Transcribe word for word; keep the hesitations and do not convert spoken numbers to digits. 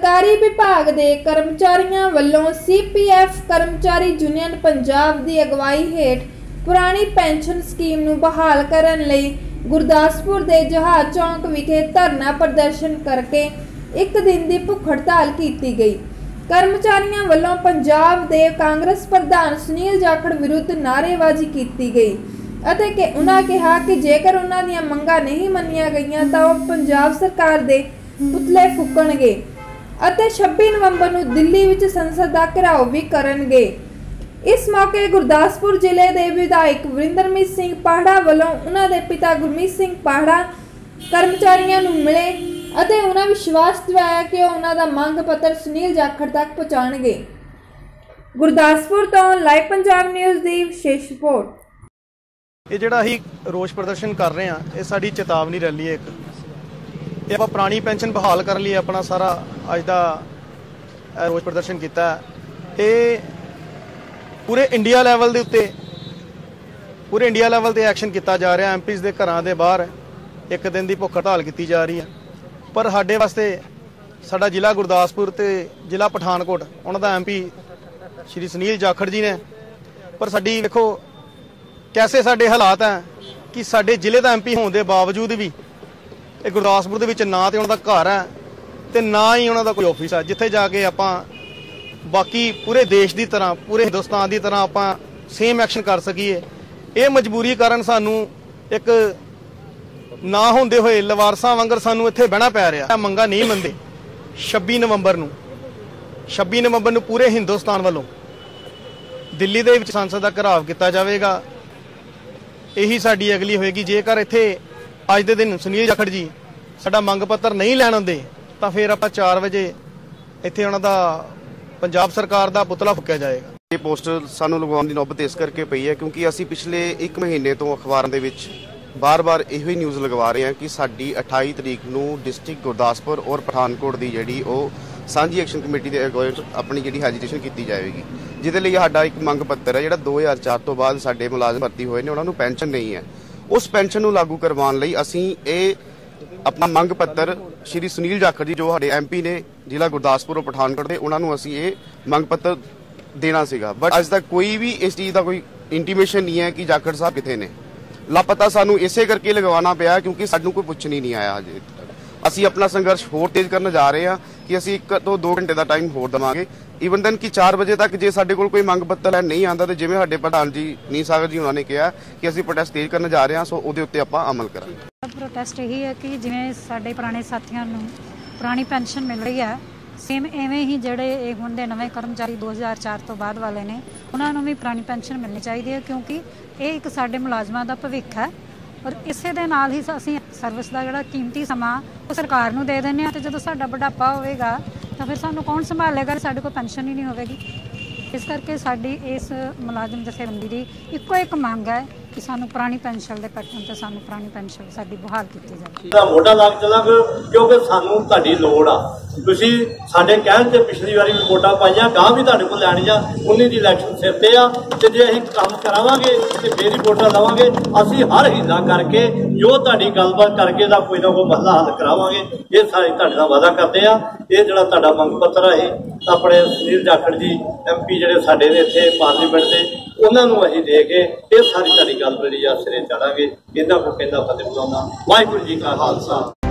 सरकारी विभाग के कर्मचारियों वालों सी पी एफ कर्मचारी यूनियन पंजाब की अगवाई हेठ पुरानी पेंशन स्कीम नूं बहाल करन लई गुरदासपुर के जहाज चौक विखे धरना प्रदर्शन करके एक दिन की भुख हड़ताल की गई। कर्मचारियों वालों पंजाब के कांग्रेस प्रधान सुनील जाखड़ विरुद्ध नारेबाजी की गई ਅਤੇ कि उन्होंने कहा कि जेकर उन्हों दी मंगां नहीं मन्नियां गईयां तां ओह पंजाब सरकार दे पुतले फूकणगे ਅਤੇ छब्बी नवंबर नूं दिल्ली विच संसद दा घेराव भी करनगे। इस मौके गुरदासपुर जिले के विधायक वरिंदरमीत सिंह पाहड़ा वालों उन्हां दे पिता गुरमीत सिंह पाहड़ा कर्मचारियों नूं मिले ਅਤੇ उन्हां विश्वास दिवाया कि ओह उन्हां दा मंग पत्र सुनील जाखड़ तक पहुंचाणगे। गुरदासपुर तो लाइव पंजाब न्यूज़ दी विशेष रिपोर्ट। ये जिहड़ा असीं रोष प्रदर्शन कर रहे हैं ये साडी चेतावनी रैली है। एक ये आपां पुरानी पेंशन बहाल कर लिए अपना सारा अज दा रोष प्रदर्शन किया। ये पूरे इंडिया लैवल के उत्ते पूरे इंडिया लैवल ते एक्शन किया जा रहा। एम पीज़ के घरां दे बाहर एक दिन की भुख हड़ताल की जा रही है। पर साडे वास्ते साडा जिला गुरदासपुर ते जिला पठानकोट उन्हां दा एम पी श्री सुनील जाखड़ जी ने, पर साडी देखो कैसे साडे हालात हैं कि साडे जिले का एम पी होने के बावजूद भी ये गुरदासपुर दे विच ना तो उन्होंने घर है तो ना ही उन्होंने कोई ऑफिस है जिथे जाके आपां बाकी पूरे देश की तरह पूरे हिंदुस्तान की तरह आपां सेम एक्शन कर सकीए। ये मजबूरी कारण सानू एक ना होंदे होए लवारसां वांगर सानू इत्थे बहना पै रहा। मंगां नहीं मनदे। छब्बी नवंबर नूं छब्बी नवंबर नूं पूरे हिंदुस्तान वालों दिल्ली दे विच संसद दा घेराव किया जाएगा। यही साडी अगली होएगी। जेकर इत्थे अज दे दिन सुनील जाखड़ जी साडा मंग पत्र नहीं लैण आउंदे तां फिर आपां चार बजे इत्थे उन्हां दा पंजाब सरकार दा पुतला फूकिया जाएगा। ये पोस्टर सानू लगवाउण दी नौबत इस करके पई है क्योंकि असीं पिछले एक महीने तो अखबारां दे विच बार बार इहो ही न्यूज़ लगवा रहे हैं कि साडी अठाई तरीक नूं डिस्ट्रिक्ट गुरदासपुर और पठानकोट की जिहड़ी ओह सांझी एक्शन कमेटी के अगुवाई अपनी जिहड़ी एजीटेशन की जाएगी, जिहदे लई साडा एक मंग पत्र है जिहड़ा दो हज़ार चार तो बाद साडे मुलाजम भर्ती होए ने उन्हां नूं पेंशन नहीं है। उस पेंशन नूं लागू करवाउण लई असीं ये अपना मंग पत्र श्री सुनील जाखड़ जी जो साडे एम पी ने जिला गुरदासपुर और पठानकोट के उन्हां नूं असीं ये मंग पत्र देना सीगा। बट अज तक कोई भी इस चीज़ का कोई इंटीमेशन नहीं है कि जाखड़ साहब किथे ने। लापता सानू इसे करके लगवाना पिया क्योंकि सानू कोई पुछन ही नहीं आया। अजे असी अपना संघर्ष होर तेज करने जा रहे हैं कि असी एक तो दो घंटे का टाइम होर देवांगे। ईवन दैन कि चार बजे तक जे साडे कोल कोई मंग पत्र नहीं आता तो जिवें साडे प्रधान जी नील सागर जी उन्होंने कहा कि असी प्रोटेस्ट तेज करने जा रहे हैं, सो उहदे उत्ते आपां अमल करांगे। प्रोटेस्ट यही है कि जिवें साडे पुराने साथियों नूं पुरानी पेंशन मिल रही है सेम एवें ही ਜਿਹੜੇ ਹੁਣ ਦੇ नवे कर्मचारी दो हज़ार चार तो बाद वाले ने उन्होंने ਨੂੰ ਵੀ पुरानी पेंशन मिलनी चाहिए है क्योंकि ये एक साडे मुलाजमां ਦਾ ਭਵਿੱਖ है। और इसे दे नाल ही असीं सर्विस का जिहड़ा कीमती समा वो सरकार नूं दे दिंदे आ ते जदों साडा बुढ़ापा होवेगा तां फिर सानूं कौन संभालेगा, साडे कोल पेंशन ही नहीं होवेगी। इस करके साडी इस मुलाजम जथेबंदी दी इक्को एक मंग है कि सानू पुरानी पेंशन के पैटर्न ते सानू पुरानी पेंशन साडी बहाल की जाए। मोटा लाग चलांगे क्योंकि सानू तुहाडी लोड़ आ। तुसीं साडे कहण ते पिछली वारी वोटां पाईआं गां भी तुहाडे कोल लैणीआं उन्नी दी इलैक्शन सिर ते आ ते जे असीं काम करावांगे ते फेर ही वोटां लवांगे। असीं हर हीला करके जो तुहाडी गलबात करके दा कोई ना कोई मसला हल करावांगे। ये सारे तुहाडे नाल वादा करदे आ। ये जिहड़ा तुहाडा मंग पत्र है अपने सुनील जाखड़ जी एम पी जिहड़े साडे ने इत्थे पार्लीमेंट दे उन्हां नूं असीं दे के ये सारी तुहाडी गल जिहड़ी आ सिरे चाढ़ांगे। इन्हां को कहंदा फतेह बुलाउणा। वाहिगुरू जी का खालसा।